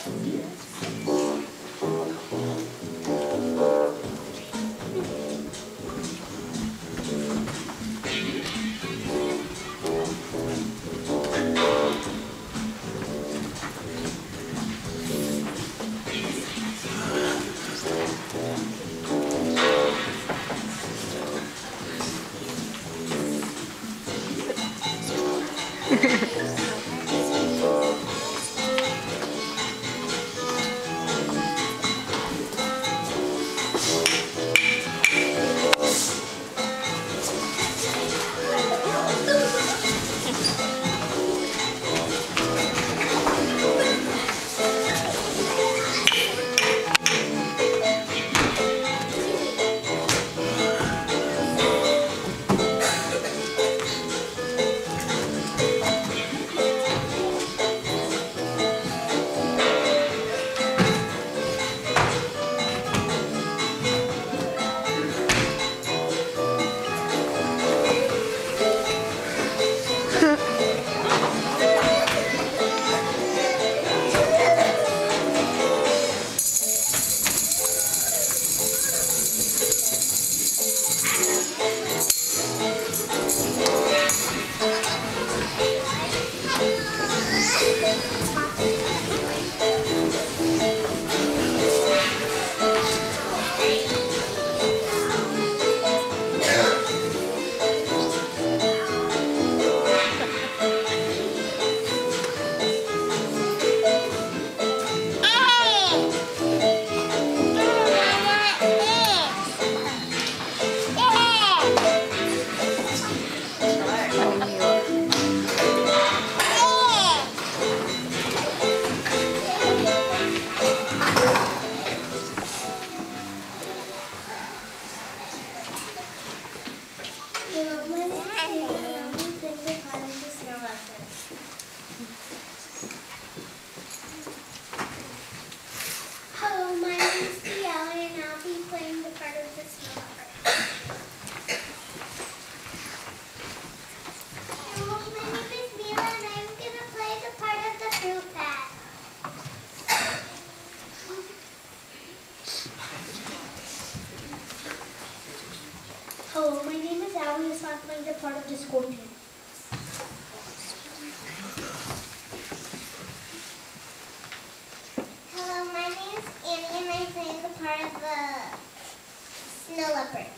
Hello, my name is Alice. I'm playing the part of the scorpion. Hello, my name is Annie and I'm playing the part of the snow leopard.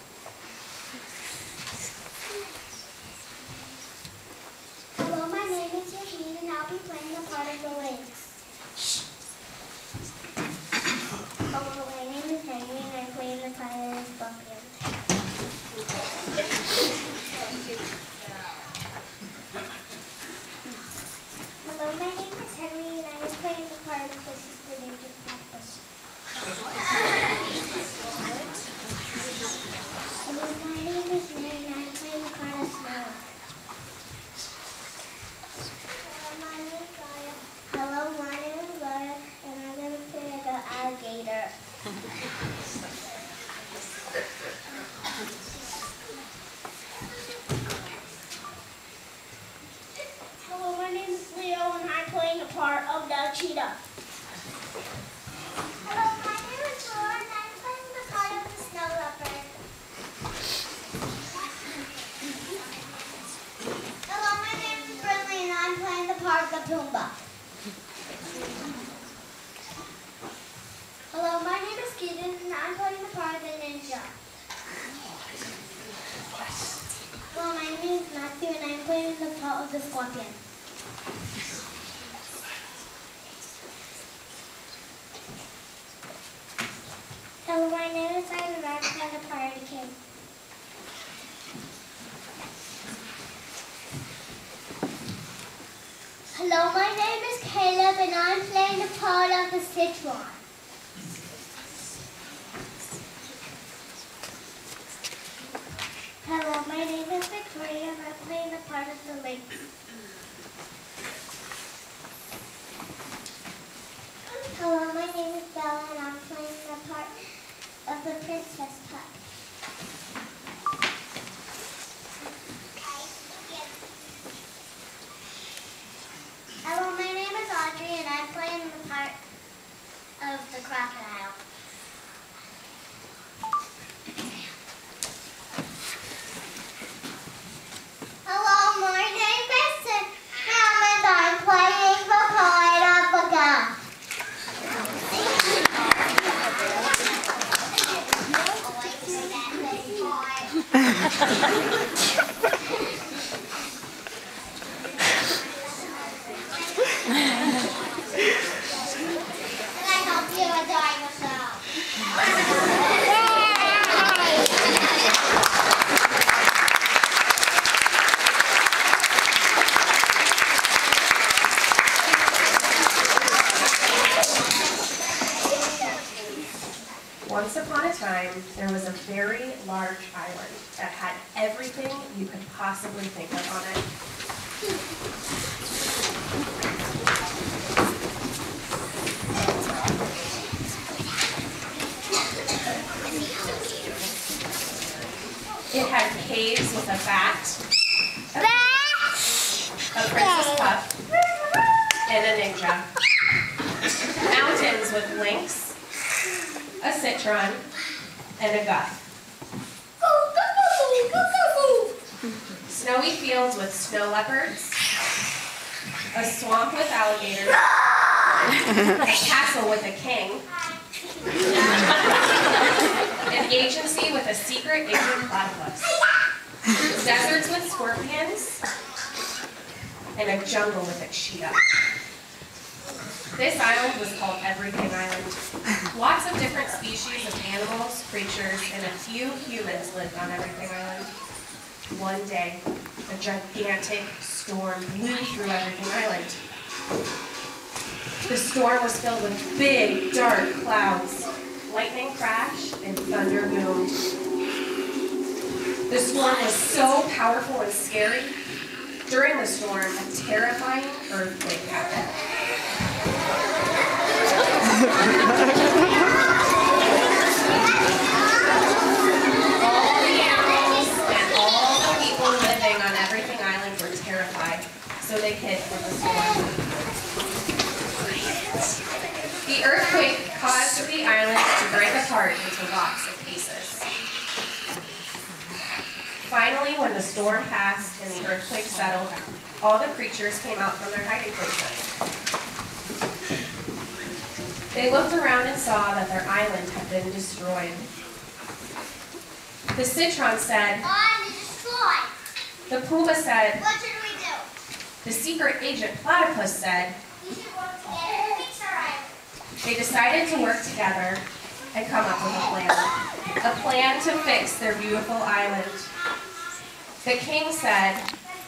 Hello, my name is Yashin and I'll be playing the part of the lynx. Hello, my name is Henry and I'm playing the part of the scorpion. Hello, my name is Henry and I am playing the part of the sister named Octopus. Hello, my name is Mary and I am playing the part of Snow. Hello, my name is Laura and I'm going to play the alligator. Hello, my name is Leo and I'm playing the part of the cheetah. Hello, my name is Laura and I'm playing the part of the snow leopard. Hello, my name is Brinley and I'm playing the part of the Pumbaa. Hello, my name is Keaton and I'm playing the part of the ninja. Hello, my name is Matthew and I'm playing the part of the scorpion. Hello, my name is Simon and I'm playing the part of the king. Hello, my name is Caleb and I'm playing the part of the citron. Hello, my name is Victoria and I'm playing the part of the lynx. Hello, my name is Bella and I'm playing the part of the princess pup. Hello, my name is Audrey and I'm playing the part of the crocodile. Hello, my name is Sam and I'm playing the part of a gun. Can I help you enjoy yourself? Once upon a time, there was a very large island that had everything you could possibly think of on it. It had caves with a bat, a princess pup, and a ninja. Mountains with lynx, a citron, and a guff. Snowy fields with snow leopards, a swamp with alligators, a castle with a king, an agency with a secret agent platypus, deserts with scorpions, and a jungle with a cheetah. This island was called Everything Island. Lots of different species of animals, creatures, and a few humans lived on Everything Island. One day, a gigantic storm blew through Everything Island. The storm was filled with big, dark clouds. Lightning crashed and thunder boomed. The storm was so powerful and scary. During the storm, a terrifying earthquake happened. All the animals and all the people living on Everything Island were terrified, so they hid from the storm. The earthquake caused the island to break apart into lots of pieces. Finally, when the storm passed and the earthquake settled, all the creatures came out from their hiding places. They looked around and saw that their island had been destroyed. The citron said, I'm destroyed. the puma said, What should we do? the secret agent platypus said. We should work together to fix our island. They decided to work together and come up with a plan to fix their beautiful island. The king said,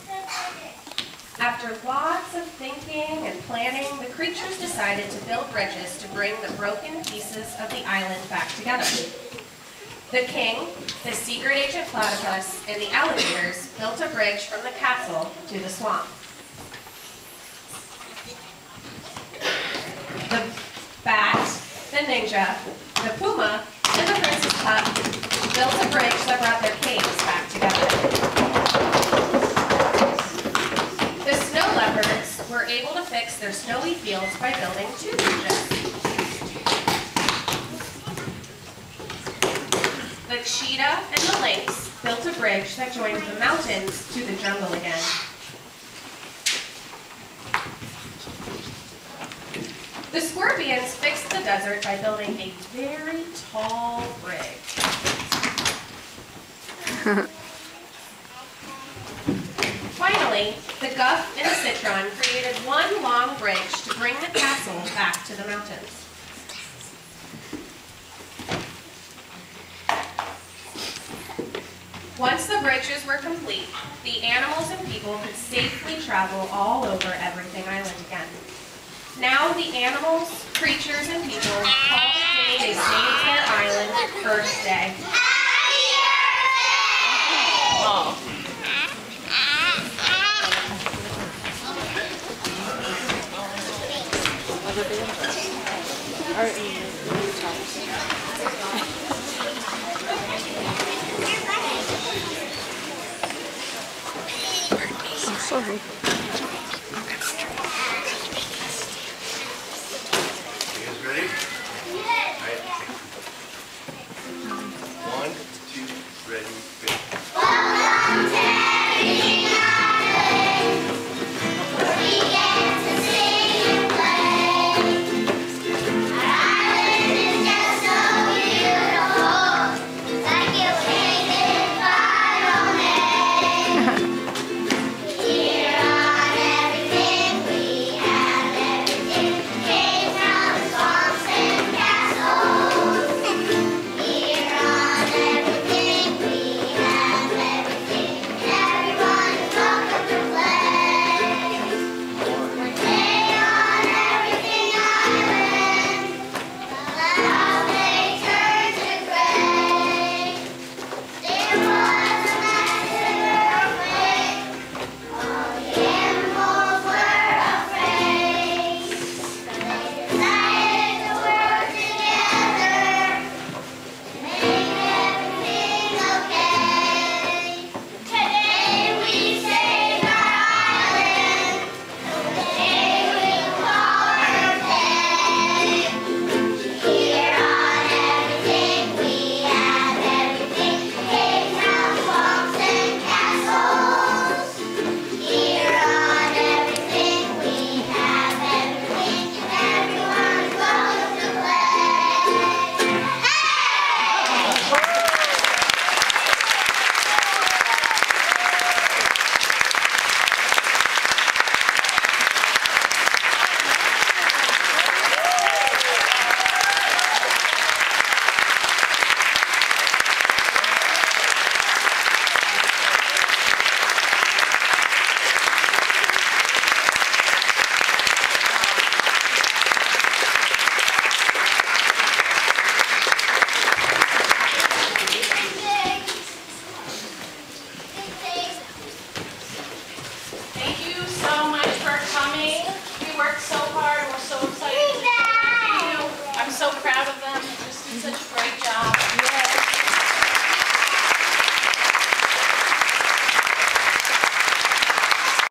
after lots of thinking and planning, the creatures decided to build bridges to bring the broken pieces of the island back together. The king, the secret agent platypus, and the alligators built a bridge from the castle to the swamp. The bat, the ninja, the puma, and the princess pup built a bridge that brought their caves back together. The snow leopards were able to fix their snowy fields by building two bridges. The cheetah and the lynx built a bridge that joined the mountains to the jungle again. The scorpions fixed the desert by building a very tall bridge. Finally, the guff and the citron created one long bridge to bring the castle back to the mountains. Once the bridges were complete, the animals and people could safely travel all over Everything Island again. Now the animals, creatures, and people call the day they saved their island Earth Day. Oh. Sorry. You guys ready?